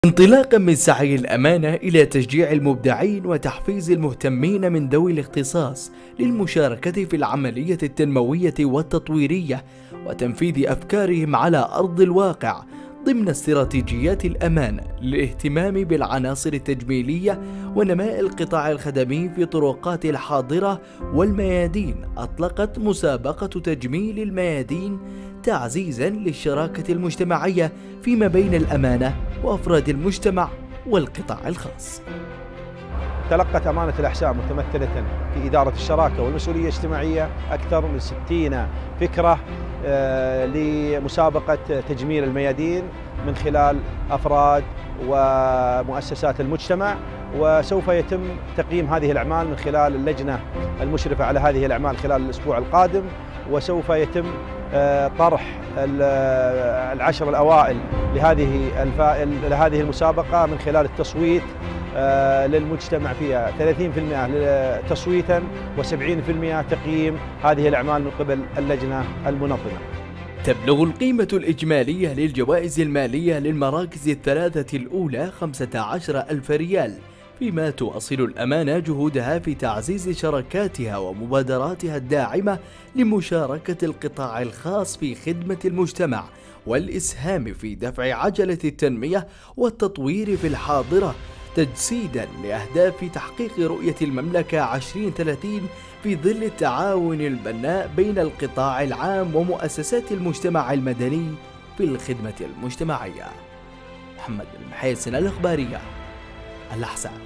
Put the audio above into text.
انطلاقا من سعي الأمانة إلى تشجيع المبدعين وتحفيز المهتمين من ذوي الاختصاص للمشاركة في العملية التنموية والتطويرية وتنفيذ أفكارهم على أرض الواقع ضمن استراتيجيات الأمانة للاهتمام بالعناصر التجميلية ونماء القطاع الخدمي في طرقات الحاضرة والميادين، أطلقت مسابقة تجميل الميادين تعزيزا للشراكة المجتمعية فيما بين الأمانة وأفراد المجتمع والقطاع الخاص. تلقت أمانة الأحساء متمثلة في إدارة الشراكة والمسؤولية الاجتماعية أكثر من 60 فكرة لمسابقة تجميل الميادين من خلال أفراد ومؤسسات المجتمع، وسوف يتم تقييم هذه الأعمال من خلال اللجنة المشرفة على هذه الأعمال خلال الأسبوع القادم، وسوف يتم طرح العشر الأوائل لهذه المسابقة من خلال التصويت للمجتمع فيها، 30% تصويتا و70% تقييم هذه الأعمال من قبل اللجنة المنظمة. تبلغ القيمة الإجمالية للجوائز المالية للمراكز الثلاثة الأولى 15,000 ريال، فيما تواصل الأمانة جهودها في تعزيز شراكاتها ومبادراتها الداعمة لمشاركة القطاع الخاص في خدمة المجتمع والإسهام في دفع عجلة التنمية والتطوير في الحاضرة، تجسيدا لأهداف تحقيق رؤية المملكة 2030 في ظل التعاون البناء بين القطاع العام ومؤسسات المجتمع المدني في الخدمة المجتمعية. محمد المحيسن، الإخبارية، الأحساء.